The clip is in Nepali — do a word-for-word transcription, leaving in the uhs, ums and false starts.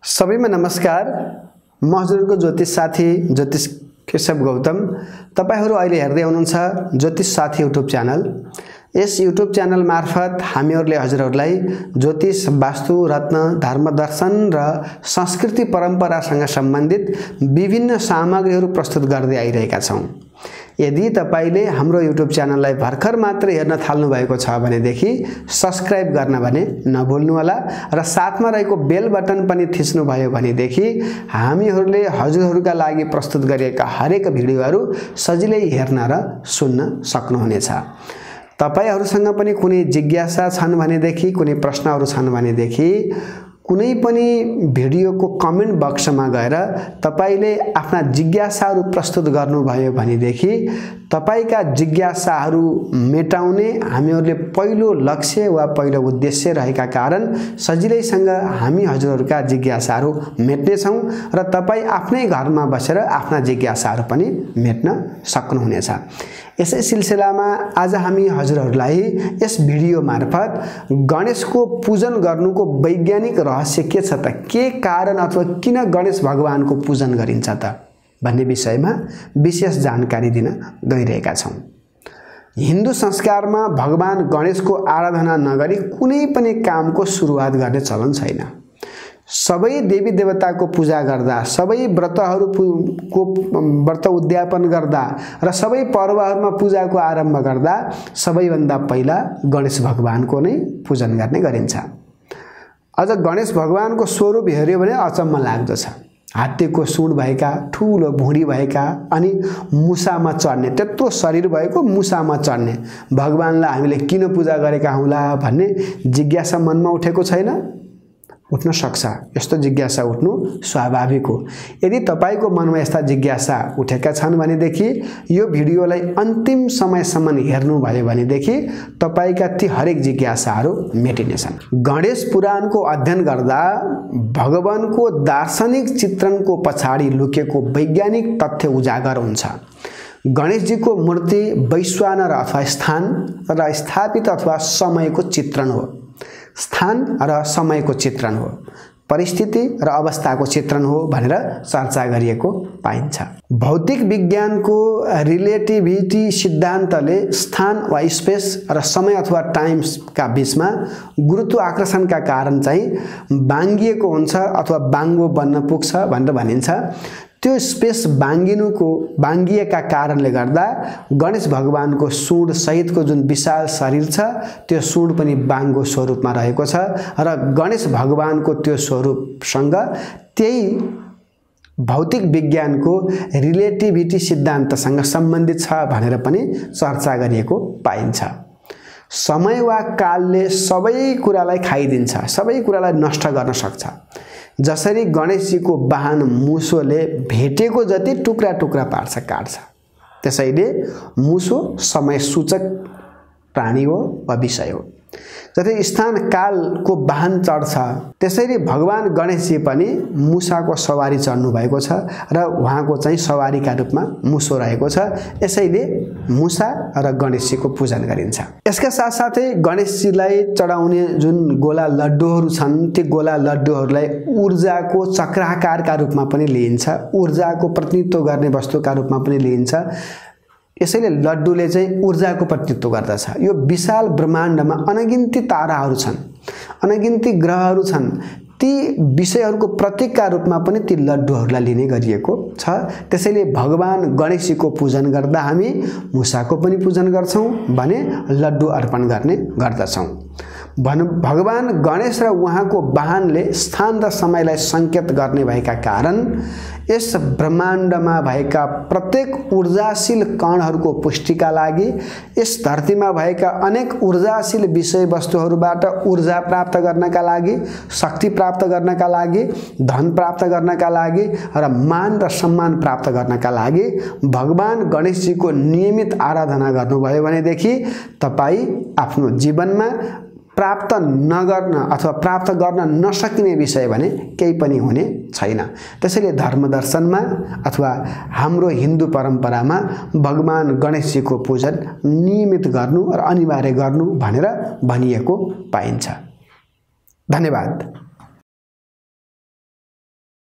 सबैमा नमस्कार। म हजुरको ज्योतिष साथी ज्योतिष केशव गौतम। तपाईहरु अहिले हेर्दै हुनुहुन्छ ज्योतिष साथी युट्युब च्यानल। यस युट्युब च्यानल मार्फत हामीहरुले हजुरहरुलाई ज्योतिष, वास्तु, रत्न, धर्म दर्शन र संस्कृति परम्परासँग सम्बन्धित विभिन्न सामग्रीहरु प्रस्तुत गर्दै आइरहेका छौं। यदि तपाईले हाम्रो युट्युब च्यानललाई भर्खर मात्र हेर्न थाल्नु भएको छ भनेदेखि सब्स्क्राइब गर्न भने नभुल्नु होला र साथमा रहेको बेल बटन पनि थिच्नु भयो भनेदेखि हामीहरुले हजुरहरुका लागि प्रस्तुत गरिएका हरेक भिडियोहरु सजिलै हेर्न र सुन्न सक्नुहुनेछ। तपाईहरुसँग पनि कुनै जिज्ञासा छन् भनेदेखि, कुनै प्रश्नहरु छन् भनेदेखि कुनै पनि भिडियोको कमेन्ट बक्समा गएर तपाईले आफ्ना जिज्ञासाहरु प्रस्तुत गर्नुभयो भनेदेखि तपाईका जिज्ञासाहरु मेटाउने हामीहरुले पहिलो लक्ष्य वा पहिलो उद्देश्य रहेका कारण सजिलैसँग हामी हजुरहरुका जिज्ञासाहरु मेट्ने छौं र तपाई आफ्नै घरमा बसेर आफ्ना जिज्ञासाहरु पनि मेट्न सक्नुहुनेछ। यसै सिलसिलामा आज हामी हजुरहरुलाई यस भिडियो मार्फत गणेशको पूजन गर्नुको वैज्ञानिक रहस्य के छ त, के कारण अथवा किन गणेश भगवानको पूजन गरिन्छ त भन्ने विषयमा विशेष जानकारी दिन गइरहेका छौं। हिन्दू संस्कारमा भगवान गणेशको आराधना नगरी कुनै पनि कामको सुरुवात गर्ने चलन छैन। सबै देवी देवताको पूजा गर्दा, सबै व्रतहरुको व्रत उद्यापन गर्दा र सबै पर्वहरुमा पूजाको आरम्भ गर्दा सबैभन्दा पहिला गणेश भगवानको नै पूजन गर्ने गरिन्छ। अझ गणेश भगवानको स्वरूप हेर्यो भने अचम्म लाग्दछ। हात्तीको सुँड भएका, ठूलो भुँडी भएका अनि मुसामा चढ्ने, त्यत्रो शरीर भएको मुसामा चढ्ने भगवानलाई हामीले किन पूजा गरेका हौला भन्ने जिज्ञासा मनमा उठेको छैन? उठ्न सक्छ। यस्तो जिज्ञासा उठ्नु स्वाभाविक हो। यदि तपाईको मनमा यस्ता जिज्ञासा उठेका छन् भनेदेखि यो भिडियोलाई अन्तिम समयसम्म हेर्नु भयो भनेदेखि तपाईका ती हरेक जिज्ञासाहरु मेटिनेछन्। गणेश पुराणको अध्ययन गर्दा भगवानको दार्शनिक चित्रणको पछाडी लुकेको वैज्ञानिक तथ्य उजागर हुन्छ। गणेशजीको मूर्ति वैश्वानर अथवा स्थान र स्थापित अथवा समयको चित्रण हो। स्थान र समयको चित्रण हो, परिस्थिति र अवस्थाको चित्रण हो भनेर चर्चा गरिएको पाइन्छ। भौतिक विज्ञानको रिलेटिभिटी सिद्धान्तले स्थान वा स्पेस र समय अथवा टाइमका बीचमा गुरुत्वाकर्षणका कारण चाहिँ बाङ्गिएको हुन्छ अथवा बाङ्गो बन्न पुग्छ भनेर भनिन्छ। त्यो स्पेस बाङ्गिनुको बाङ्गिएका कारणले गर्दा गणेश भगवानको सुँड सहितको जुन विशाल शरीर छ त्यो सुँड पनि बाङ्गो स्वरूपमा रहेको छ र गणेश भगवानको त्यो स्वरूपसँग त्यही भौतिक विज्ञानको रिलेटिभिटी सिद्धान्तसँग सम्बन्धित छ भनेर पनि चर्चा गरिएको पाइन्छ। समय वा कालले सबै कुरालाई खाइदिन्छ, सबै कुरालाई नष्ट गर्न सक्छ। जसरी गणेशजीको वाहन मुसोले भेटेको जति टुक्रा टुक्रा पार्छ, काट्छ, त्यसैले मुसो समय सूचक प्राणी हो वा विषय हो। जस्तै स्थान कालको वाहन चढ्छ त्यसैले भगवान गणेशजी पनि मुसाको सवारी चढ्नु भएको छ र उहाँको चाहिँ सवारीका रूपमा मुसो रहेको छ। यसैले मुसा र गणेशजीको पूजन गरिन्छ। यसका साथसाथै गणेशजीलाई चढाउने जुन गोला लड्डुहरू छन् ती गोला लड्डुहरूलाई ऊर्जाको चक्राकारका रूपमा पनि लिइन्छ, ऊर्जाको प्रतिनिधित्व गर्ने वस्तुका रूपमा पनि लिइन्छ। यसैले लड्डुले चाहिँ ऊर्जाको प्रतिनिधित्व गर्दछ। यो विशाल ब्रह्माण्डमा अनगिन्ती ताराहरू छन्, अनगिन्ती ग्रहहरू छन्, ती विषयहरूको प्रतीकका रूपमा पनि ती लड्डुहरूलाई लिने गरिएको छ। त्यसैले भगवान गणेशजीको पूजन गर्दा हामी मुसाको पनि पूजन गर्छौं भने लड्डु अर्पण गर्ने गर्दछौं। भन भगवान गणेश र उहाँको वाहनले स्थान र समयलाई संकेत गर्ने भएका कारण यस ब्रह्माण्डमा भएका प्रत्येक ऊर्जाशील कणहरूको पुष्टिका लागि, यस धरतीमा भएका अनेक ऊर्जाशील विषय वस्तुहरूबाट ऊर्जा प्राप्त गर्नका लागि, शक्ति प्राप्त गर्नका लागि, धन प्राप्त गर्नका लागि र मान र सम्मान प्राप्त गर्नका लागि भगवान गणेशजीको नियमित आराधना गर्नुभयो भनेदेखि तपाई आफ्नो जीवनमा प्राप्त नगर्न अथवा प्राप्त गर्न नसकिने विषय भने केही पनि हुने छैन। त्यसैले धर्म दर्शनमा अथवा हाम्रो हिन्दू परम्परामा भगवान गणेशजीको पूजन नियमित गर्नु र अनिवार्य गर्नु भनेर भनिएको पाइन्छ। धन्यवाद।